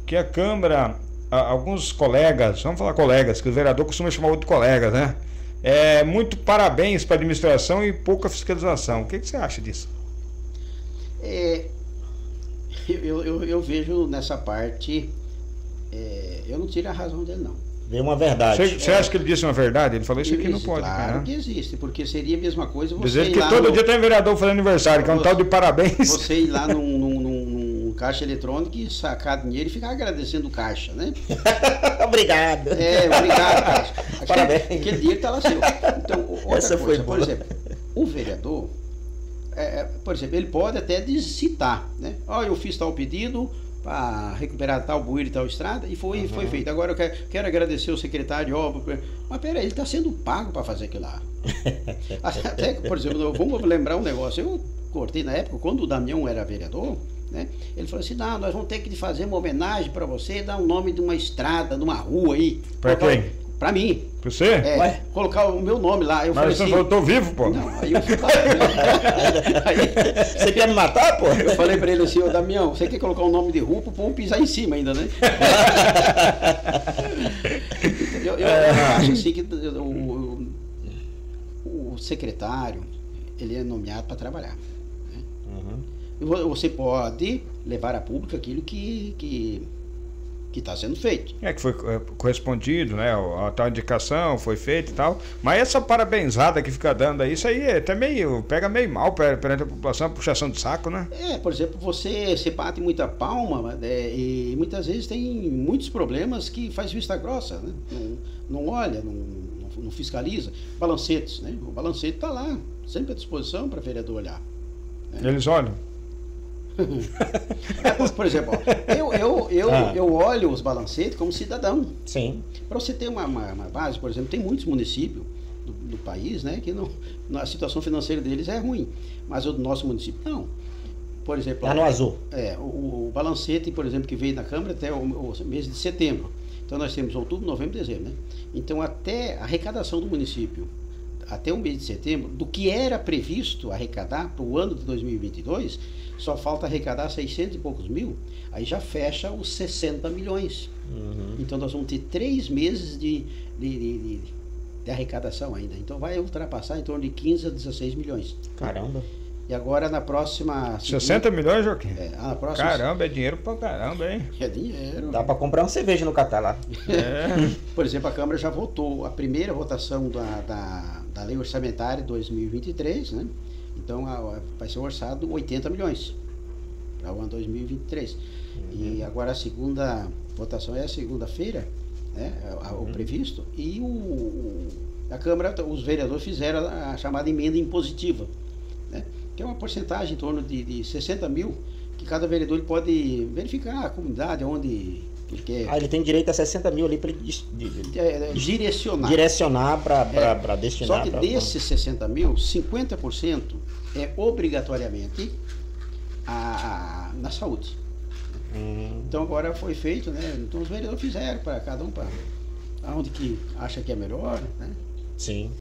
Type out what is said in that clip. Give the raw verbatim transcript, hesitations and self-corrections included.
que a Câmara, a, alguns colegas, vamos falar colegas, que o vereador costuma chamar outro colegas, né? É, muito parabéns para a administração e pouca fiscalização. O que, que você acha disso? É, eu, eu, eu vejo nessa parte, é, eu não tiro a razão dele, não. Vê uma verdade. Você, você É. acha que ele disse uma verdade? Ele falou isso aqui, não Existe, pode. Claro Cara. que existe, porque seria a mesma coisa você Dizer ir que lá todo no, dia tem vereador fazendo aniversário, que é um Você- tal de parabéns. você ir lá num, num, num, num caixa eletrônico e sacar dinheiro e ficar agradecendo o caixa, né? Obrigado. É, obrigado, caixa. Aquele, Parabéns. aquele dinheiro tá lá seu. Então, outra Essa foi coisa, por boa. exemplo, o vereador, é, por exemplo, ele pode até citar, né? Ó, eu fiz tal pedido para recuperar tal bueiro e tal estrada e foi, foi feito. Agora eu quero, quero agradecer o secretário de obra. Mas peraí, ele está sendo pago para fazer aquilo lá. Até, por exemplo, vamos lembrar um negócio. Eu cortei na época, quando o Damião era vereador, né? Ele falou assim, não, nós vamos ter que fazer uma homenagem para você e dar o nome de uma estrada, de uma rua aí. Pra quem? Para mim. Pra você? É, Ué? colocar o meu nome lá. Eu Mas falei você assim, falou, tô vivo, pô. não, aí eu fui lá, aí, Você quer me matar, pô? eu falei pra ele assim, ô Damião, você quer colocar o nome de rua pro povo pisar em cima ainda, né? eu, eu acho assim que o, o, o secretário, ele é nomeado para trabalhar. Né? Uhum. E vo- você pode levar a público aquilo que que que está sendo feito. É que foi é, correspondido, né? A tal indicação foi feita e tal. Mas essa parabenzada que fica dando aí, isso aí é até meio, pega meio mal per- perante a população, puxação de saco, né? É, por exemplo, você, você bate muita palma é, e muitas vezes tem muitos problemas que faz vista grossa, né? Não, não olha, não, não, não fiscaliza. Balancetes, né? O balancete está lá, sempre à disposição para o vereador olhar. Eles olham. É, por, por exemplo, ó, eu, eu, eu, Ah. eu olho os balancetes como cidadão. Sim. Para você ter uma, uma, uma base, por exemplo, tem muitos municípios do, do país, né, que não, a situação financeira deles é ruim, mas o do nosso município não. Por exemplo, Tá no azul. É, o, o balancete, por exemplo, que veio na Câmara até o, o mês de setembro. Então nós temos outubro, novembro e dezembro, né? Então até a arrecadação do município, até o mês de setembro, do que era previsto arrecadar para o ano de dois mil e vinte e dois, só falta arrecadar seiscentos e poucos mil, aí já fecha os sessenta milhões. Uhum. Então nós vamos ter três meses de, de, de, de, de arrecadação ainda. Então vai ultrapassar em torno de quinze a dezesseis milhões. Caramba. E agora na próxima... sessenta milhões, Joaquim? É, na próxima... Caramba, é dinheiro pra caramba, hein? É dinheiro. Dá pra comprar uma cerveja no Catar lá. É. Por exemplo, a Câmara já votou a primeira votação da, da, da Lei Orçamentária dois mil e vinte e três, né? Então a, a, vai ser orçado oitenta milhões para o ano dois mil e vinte e três. Uhum. E agora a segunda votação é a segunda-feira, né? A, o previsto, e o, o, a Câmara, os vereadores fizeram a, a chamada emenda impositiva, né? Que é uma porcentagem em torno de, de sessenta mil, que cada vereador ele pode verificar a comunidade onde ele quer Ah, ele tem direito a sessenta mil ali para ele dis- di- di- é, direcionar. direcionar para É, destinar. Só que pra- desses sessenta mil, cinquenta por cento é obrigatoriamente a, a- na saúde. Hum. Então agora foi feito, né? Então os vereadores fizeram para cada um, para aonde que acha que é melhor, né? Sim.